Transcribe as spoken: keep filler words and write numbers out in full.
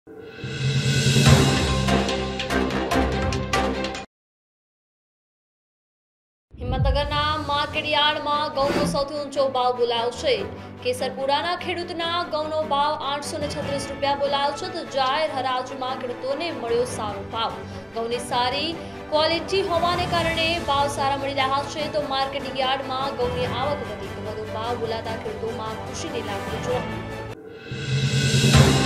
હિંમતનગરના માર્કેટયાર્ડમાં ઘઉંનો સૌથી ઊંચો ભાવ બોલાયો છે। કેસરપુરાના ખેડૂતના ઘઉંનો ભાવ આઠસો ને છત્રીસ રૂપિયા બોલાયો છે, તો જાહેર હરાજીમાં ખેડૂતોને મળ્યો સારો ભાવ। ઘઉંની સારી ક્વોલિટી હોવાને કારણે ભાવ સારા મળી રહ્યા છે, તો માર્કેટિંગ યાર્ડમાં ઘઉંની આવક વધી તો વધુ ભાવ બોલાતા ખેડૂતોમાં ખુશીની લાગણી જોવા મળી।